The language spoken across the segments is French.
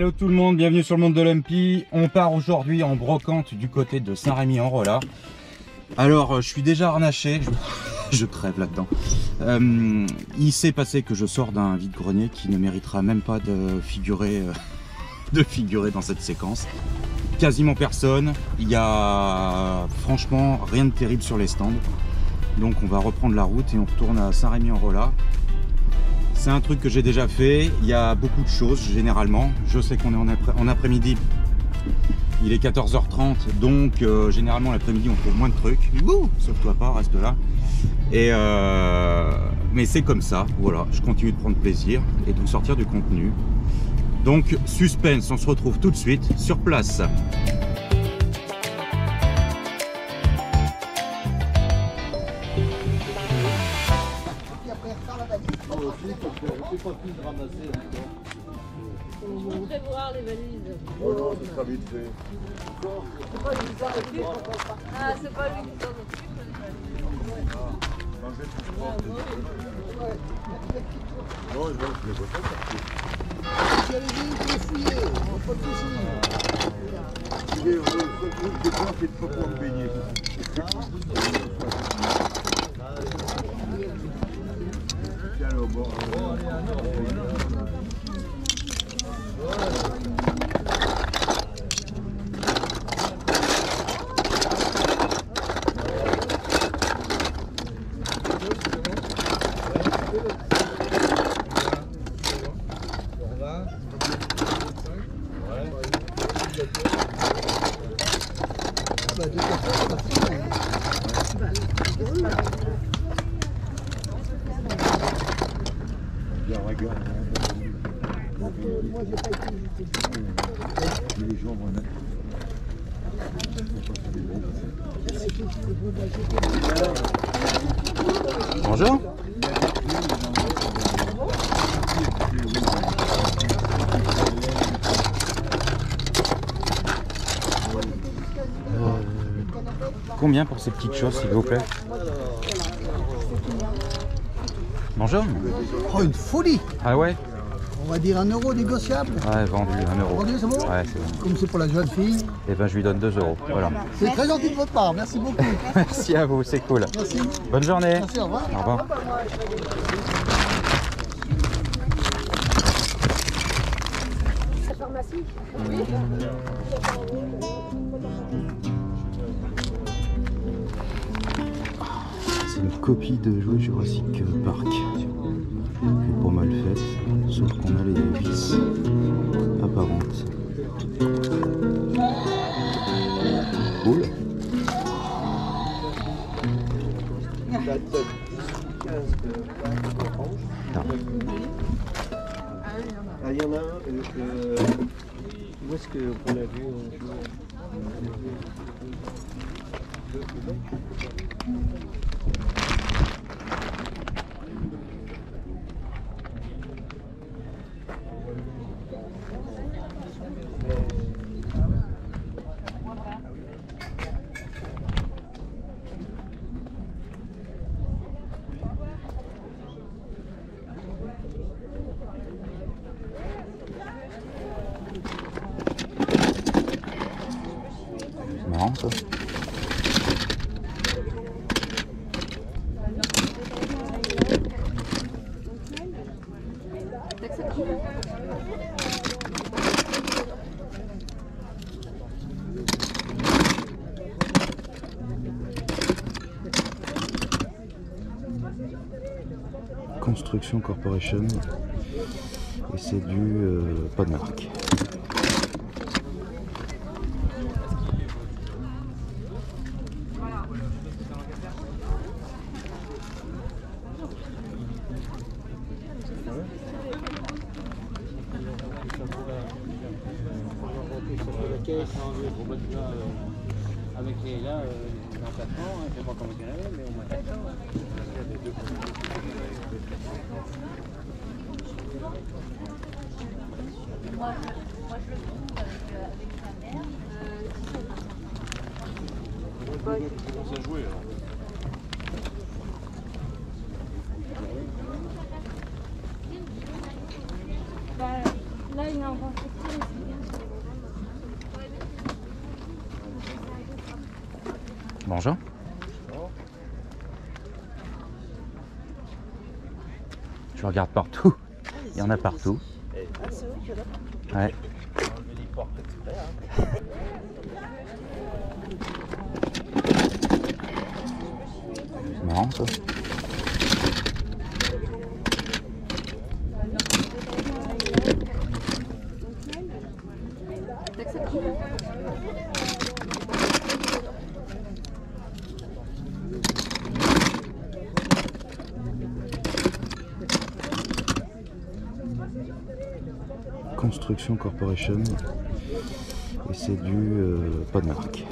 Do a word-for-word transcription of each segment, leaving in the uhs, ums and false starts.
Hello tout le monde, bienvenue sur le monde de l'Humpy. On part aujourd'hui en brocante du côté de Saint-Rémy-en-Rollat. Alors je suis déjà harnaché, je, je crève là-dedans. Euh, il s'est passé que je sors d'un vide-grenier qui ne méritera même pas de figurer, euh, de figurer dans cette séquence. Quasiment personne, il y a franchement rien de terrible sur les stands. Donc on va reprendre la route et on retourne à Saint-Rémy-en-Rollat. C'est un truc que j'ai déjà fait, il y a beaucoup de choses généralement. Je sais qu'on est en, après en après-midi, il est quatorze heures trente, donc euh, généralement l'après-midi on trouve moins de trucs. Ouh, sauf toi pas, reste là. Et euh, mais c'est comme ça, voilà, je continue de prendre plaisir et de vous sortir du contenu. Donc suspense, on se retrouve tout de suite sur place. Je voudrais voir les valises. Oh non, ce sera vite fait. C'est pas lui qui s'en occupe. Ah, c'est pas lui qui s'en occupe. Non, je vois, je les vois pas partout. Allez-y, vous les fouillez, pas de soucis. Il est heureux, le seul truc que j'ai peur, c'est de ne pas pouvoir me baigner. Tiens, au bord. Les gens vont mettre. Bonjour. Euh, combien pour ces petites choses s'il vous plaît? Bonjour. Oh, une folie! Ah ouais? On va dire un euro négociable. Ouais, vendu, un euro. Vendu, c'est bon? Ouais, c'est bon. Comme c'est pour la jeune fille. Et ben je lui donne deux euros, voilà. C'est très gentil de votre part, merci beaucoup. Merci à vous, c'est cool. Merci. Bonne journée. Merci, au revoir. Au revoir. La pharmacie? Oui. C'est une copie de jouets Jurassic Park. C'est pas mal fait, sauf qu'on a les vis apparentes. Cool. Ah, il y en a un, euh, euh, où est-ce qu'on a vu un jour? C'est marrant ça. Construction Corporation et c'est du euh, pas de marque. Avec les là, les emplacements, je ne sais pas comment il y en avait, mais au moins quatre cents. Moi, je, moi, je le trouve avec, euh, avec sa mère. Euh, commence à jouer alors. bah, là, il est en Bonjour. Je regarde partout. Il y en a partout. Ouais. C'est marrant ça. Construction Corporation et c'est du euh, pas de marque.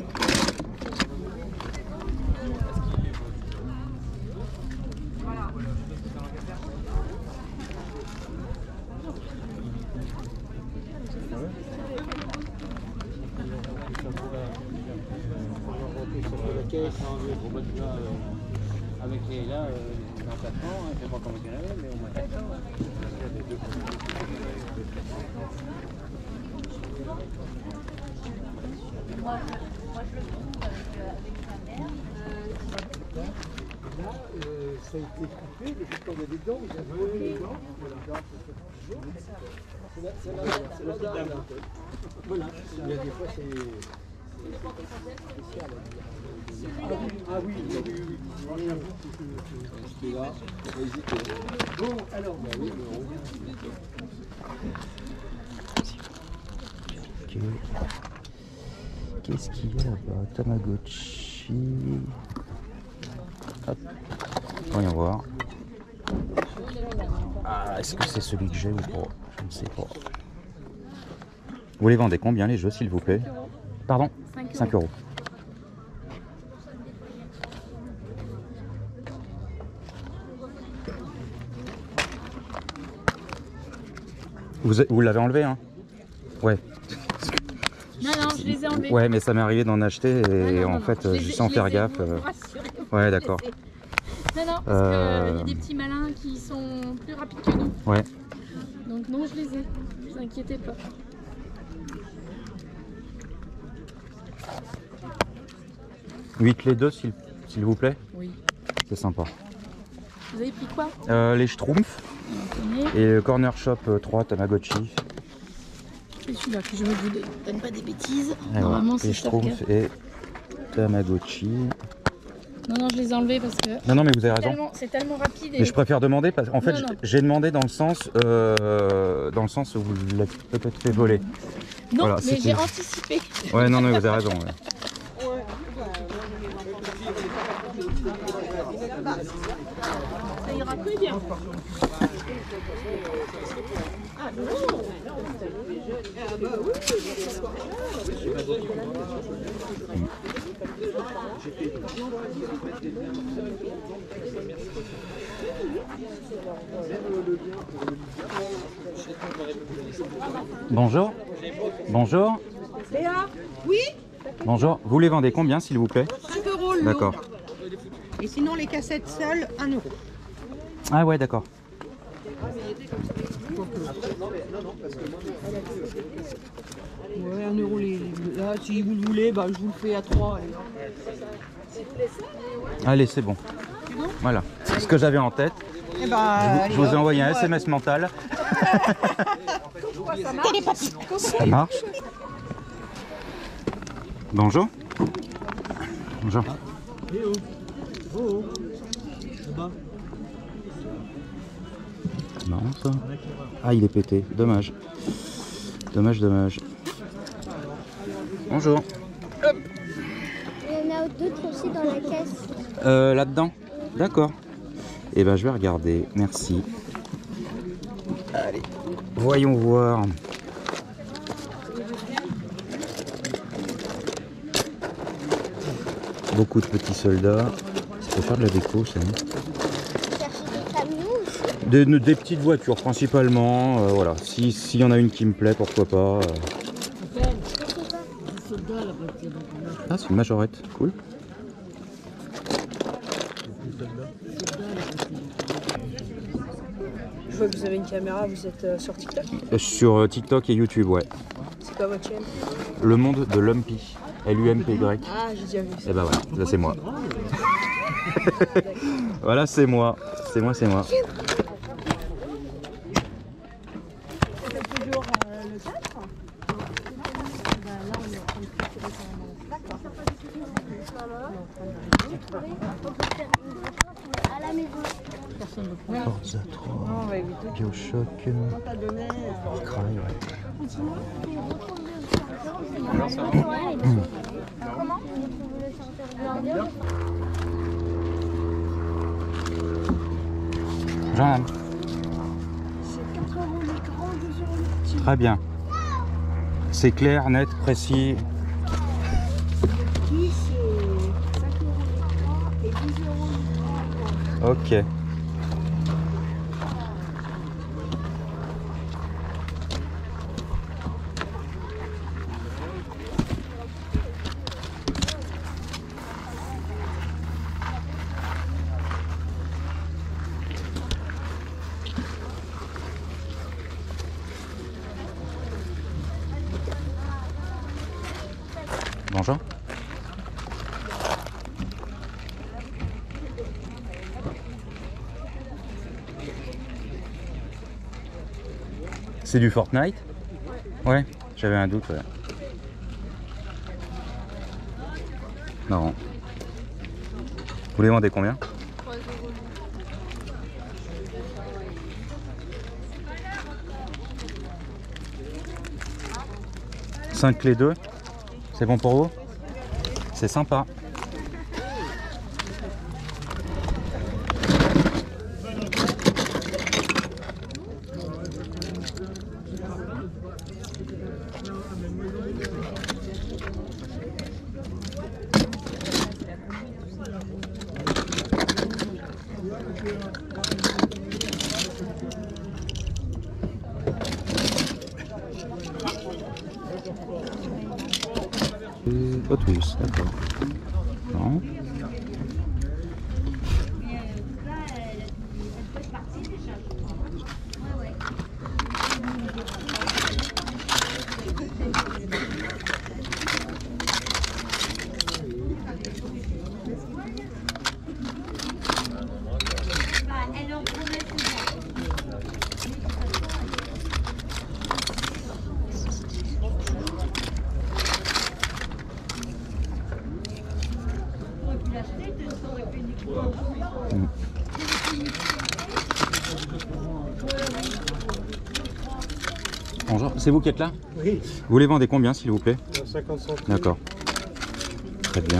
Avec les là, dans quatre ans, je ne sais pas comment il y en avait, mais au moins quatre ans. Moi, moi je le trouve avec sa mère. Là, euh, ça a été coupé, mais quand il y a des dents, vous avez les dents. Voilà. C'est la, c'est la, c'est la dame. Voilà. Il y a des fois, c'est spécial. Ah oui, oui, oui, oui. C'était là, on va hésiter. Bon, alors, bah oui, mais on... Qu'est-ce qu'il y a là-bas? Tamagotchi. Hop. Voyons voir. Ah, est-ce que c'est celui que j'ai ou pas? Je ne sais pas. Vous les vendez combien les jeux, s'il vous plaît? Pardon? cinq euros. Vous, vous l'avez enlevé, hein? Ouais. Non, non, je les ai enlevés. Ouais, mais ça m'est arrivé d'en acheter et Ah, non, en non, fait, non. je sans faire gaffe. Vous, euh... vous rassurez, Ouais, d'accord. Non, non, parce Euh... qu'il y a des petits malins qui sont plus rapides que nous. Ouais. Donc non, je les ai. Ne vous inquiétez pas. huit clés deux, s'il s'il vous plaît. Oui. C'est sympa. Vous avez pris quoi? Euh, les Schtroumpfs et le Corner Shop euh, trois Tamagotchi. C'est celui-là que je me vous donne pas des bêtises. Et Normalement, voilà. c'est Les ça. Schtroumpfs et Tamagotchi. Non, non, je les ai enlevés parce que Non, non, mais vous avez raison. tellement- c'est tellement rapide. Et... Mais je préfère demander parce qu'en fait, Non, non. j'ai demandé dans le sens, euh, dans le sens où vous l'avez peut-être fait voler. Non, Voilà, mais c'était- j'ai anticipé. Ouais, non, non, vous avez raison. Ouais. Ça ira très bien. Bonjour. Bonjour. Léa? Oui? Bonjour. Vous les vendez combien, s'il vous plaît? cinq euros le lot. D'accord. Et sinon, les cassettes seules, un euro. Ah ouais, d'accord. Ouais, un euro les. Là, si vous le voulez, bah, je vous le fais à trois. allez. Allez, c'est bon. Voilà. C'est ce que j'avais en tête. Eh bah, Je vous ai envoyé un S M S mental. Ça marche. Bonjour. Bonjour. C'est marrant ça. Ah, il est pété. Dommage. Dommage, dommage. Bonjour. Il y en a d'autres aussi dans la caisse. Euh, là-dedans? D'accord. Eh ben, je vais regarder. Merci. Allez, voyons voir. Beaucoup de petits soldats. Ça peut faire de la déco, ça. Chercher des camions aussi. Des, des petites voitures principalement. Euh, voilà. Si s'il y en a une qui me plaît, pourquoi pas. euh. Ah, c'est une majorette. Cool. Je vois que vous avez une caméra, vous êtes euh, sur TikTok. Sur euh, TikTok et YouTube, ouais. C'est quoi votre chaîne? Le monde de Lumpy. L U M P Y. Ah, j'ai déjà vu ça. Et bah voilà, là c'est moi. Voilà, c'est moi. C'est moi, c'est moi. Toujours euh, le quatre. Là, on est en train de préparer ça. D'accord. À la maison. Personne ne le prend. Forza trois. Non, on va éviter. Bioshock. On t'a donné. euh, Cry, ouais. Comment? Jean. C'est quatre euros l'écran, deux euros le petit. Très bien. C'est clair, net, précis. Qui c'est cinq euros l'écran et dix euros le Ok. Bonjour. C'est du Fortnite? Ouais, j'avais un doute. Ouais. Non. Vous les vendez combien? cinq les deux. C'est bon pour vous? C'est sympa. Hot Wheels, d'accord. Non. Bonjour, c'est vous qui êtes là? Oui, Vous les vendez combien s'il vous plaît? cinquante centimes. D'accord. Très bien.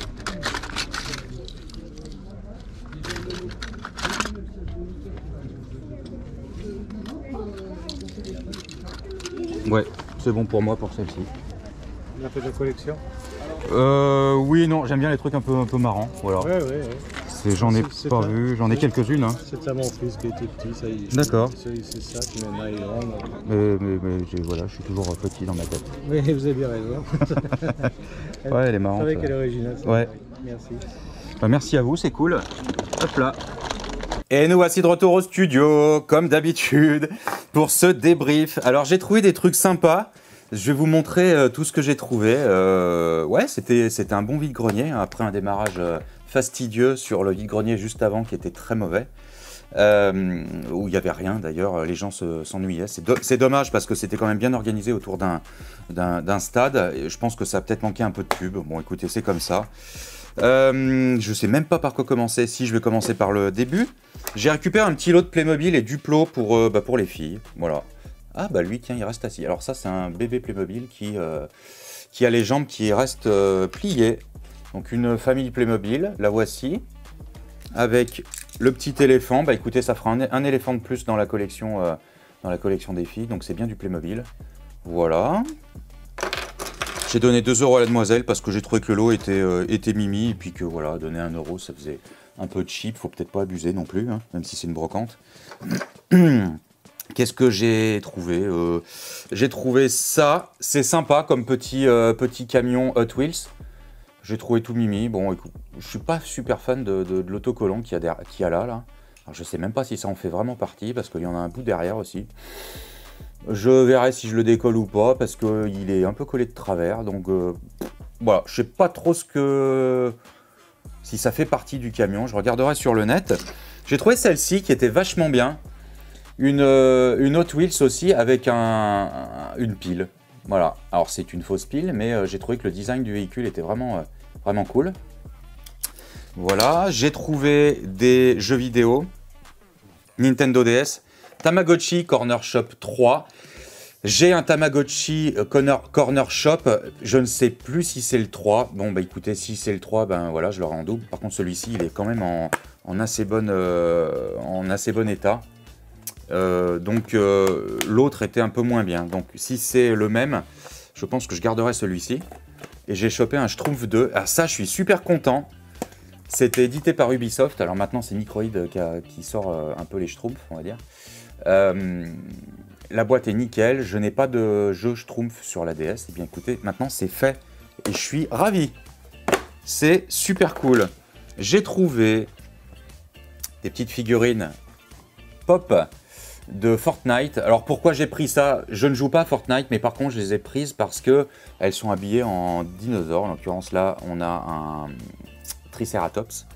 Ouais, c'est bon pour moi pour celle-ci. On a fait de la collection. Euh, oui, non, j'aime bien les trucs un peu, un peu marrants. Voilà. Ouais, ouais, ouais. J'en ai C'est- c'est pas un- vu, j'en ai c'est- quelques-unes. Hein. C'est à mon fils qui était petit, ça y est. D'accord. C'est c'est ça qui maintenant il est grand. là. Mais, mais, mais j'ai- voilà, je suis toujours petit dans ma tête. Oui, vous avez bien raison. Ouais, elle est marrante. C'est vrai ouais. qu'elle est originale. c'est Ouais. vrai. Merci. Bah, merci à vous, c'est cool. Hop là. Et nous voici de retour au studio, comme d'habitude, pour ce débrief. Alors j'ai trouvé des trucs sympas. Je vais vous montrer euh, tout ce que j'ai trouvé. Euh, ouais, c'était c'était un bon vide-grenier, hein, après un démarrage euh, fastidieux sur le vide-grenier juste avant qui était très mauvais. Euh, où il n'y avait rien d'ailleurs, les gens se- s'ennuyaient. C'est do c'est dommage parce que c'était quand même bien organisé autour d'un d'un d'un stade. Et je pense que ça a peut-être manqué un peu de pub. Bon écoutez, c'est comme ça. Euh, je sais même pas par quoi commencer. Si je vais commencer par le début, j'ai récupéré un petit lot de Playmobil et Duplo pour, euh, bah, pour les filles. Voilà. Ah bah lui tiens il reste assis. Alors ça c'est un bébé Playmobil qui, euh, qui a les jambes qui restent euh, pliées. Donc une famille Playmobil, la voici. Avec le petit éléphant. Bah écoutez ça fera un, un éléphant de plus dans la collection, euh, dans la collection des filles. Donc c'est bien du Playmobil. Voilà. J'ai donné deux euros à la demoiselle parce que j'ai trouvé que le lot était, euh, était mimi. Et puis que voilà, donner un euro ça faisait un peu cheap. Faut peut-être pas abuser non plus, hein, même si c'est une brocante. Qu'est-ce que j'ai trouvé euh, J'ai trouvé ça, c'est sympa comme petit, euh, petit camion Hot Wheels. J'ai trouvé tout mimi. Bon, écoute, je suis pas super fan de, de, de l'autocollant qu'il y, a qui y a là, là. Alors, je sais même pas si ça en fait vraiment partie, parce qu'il y en a un bout derrière aussi. Je verrai si je le décolle ou pas, parce qu'il est un peu collé de travers. Donc euh, voilà, je sais pas trop ce que... si ça fait partie du camion. Je regarderai sur le net. J'ai trouvé celle-ci qui était vachement bien. Une, euh, une Hot Wheels aussi avec un, un, une pile. Voilà, alors c'est une fausse pile, mais euh, j'ai trouvé que le design du véhicule était vraiment, euh, vraiment cool. Voilà, j'ai trouvé des jeux vidéo. Nintendo D S. Tamagotchi Corner Shop trois. J'ai un Tamagotchi Corner, Corner Shop. Je ne sais plus si c'est le trois. Bon, bah écoutez, si c'est le trois, ben voilà, je l'aurai en double. Par contre, celui-ci, il est quand même en, en, assez, bonne, euh, en assez bon état. Euh, donc, euh, l'autre était un peu moins bien. Donc, si c'est le même, je pense que je garderai celui-ci. Et j'ai chopé un Schtroumpf deux. Ah, ça, je suis super content. C'était édité par Ubisoft. Alors maintenant, c'est Microïd qui, a, qui sort euh, un peu les Schtroumpfs, on va dire. Euh, la boîte est nickel. Je n'ai pas de jeu Schtroumpf sur la D S. Et bien écoutez, maintenant c'est fait. Et je suis ravi. C'est super cool. J'ai trouvé des petites figurines pop de Fortnite. Alors pourquoi j'ai pris ça? Je ne joue pas à Fortnite, mais par contre je les ai prises parce que elles sont habillées en dinosaures. En l'occurrence là, on a un Triceratops.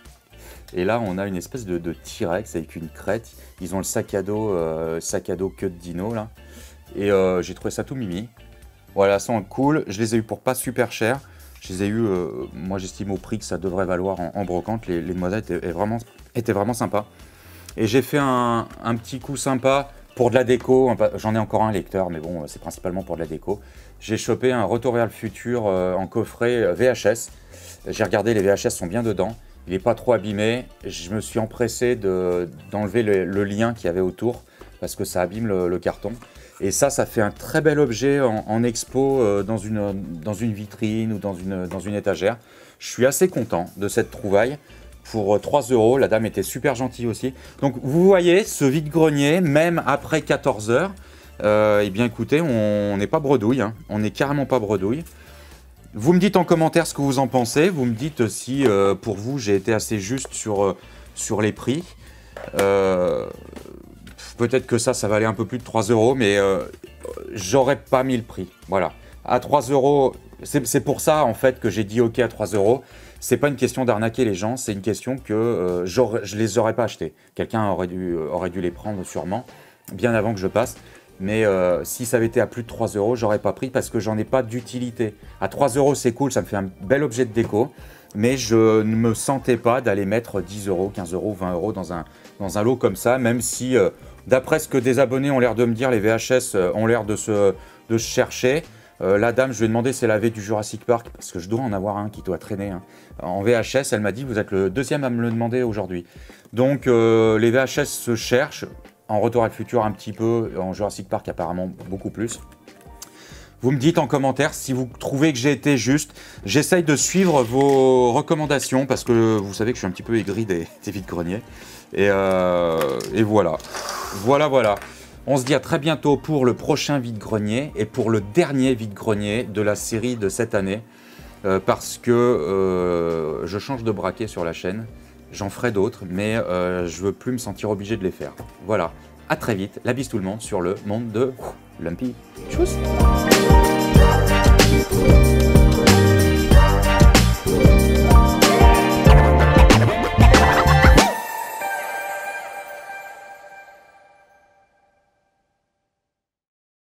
Et là, on a une espèce de, de T-Rex avec une crête. Ils ont le sac à dos, euh, sac à dos queue de dino là. Et euh, j'ai trouvé ça tout mimi. Voilà, ça sont cool. Je les ai eu pour pas super cher. Je les ai eu, euh, moi j'estime au prix que ça devrait valoir en, en brocante. Les, les modèles étaient, étaient vraiment, étaient vraiment sympas. Et j'ai fait un, un petit coup sympa pour de la déco. J'en ai encore un lecteur, mais bon, c'est principalement pour de la déco. J'ai chopé un Retour vers le futur euh, en coffret V H S. J'ai regardé, les V H S sont bien dedans. Il n'est pas trop abîmé. Je me suis empressé d'enlever de, le, le lien qu'il y avait autour parce que ça abîme le, le carton. Et ça, ça fait un très bel objet en, en expo euh, dans, une, dans une vitrine ou dans une, dans une étagère. Je suis assez content de cette trouvaille. Pour trois euros, la dame était super gentille aussi. Donc vous voyez, ce vide-grenier, même après quatorze heures, euh, eh bien écoutez, on n'est pas bredouille. Hein. On n'est carrément pas bredouille. Vous me dites en commentaire ce que vous en pensez. Vous me dites si euh, pour vous j'ai été assez juste sur, euh, sur les prix. Euh, Peut-être que ça, ça valait un peu plus de trois euros, mais euh, j'aurais pas mis le prix. Voilà. À trois euros, c'est pour ça en fait que j'ai dit OK à trois euros. C'est pas une question d'arnaquer les gens, c'est une question que euh, je les aurais pas achetés. Quelqu'un aurait dû, aurait dû les prendre sûrement, bien avant que je passe. Mais euh, si ça avait été à plus de trois euros, j'aurais pas pris parce que j'en ai pas d'utilité. À trois euros, c'est cool, ça me fait un bel objet de déco. Mais je ne me sentais pas d'aller mettre dix euros, quinze euros, vingt euros dans un, dans un lot comme ça, même si, euh, d'après ce que des abonnés ont l'air de me dire, les V H S euh, ont l'air de se, de se chercher. Euh, la dame, je lui ai demandé c'est la V du Jurassic Park, parce que je dois en avoir un qui doit traîner. Hein. En V H S, elle m'a dit, vous êtes le deuxième à me le demander aujourd'hui. Donc, euh, les V H S se cherchent. En Retour à le futur, un petit peu. En Jurassic Park, apparemment, beaucoup plus. Vous me dites en commentaire si vous trouvez que j'ai été juste. J'essaye de suivre vos recommandations parce que vous savez que je suis un petit peu aigri des, des vides-greniers. Et, euh, et voilà. Voilà, voilà. On se dit à très bientôt pour le prochain vide-grenier et pour le dernier vide-grenier de la série de cette année. Euh, parce que euh, je change de braquet sur la chaîne. J'en ferai d'autres, mais euh, je veux plus me sentir obligé de les faire. Voilà. À très vite. La bise tout le monde sur le monde de Lumpy. Tchuss.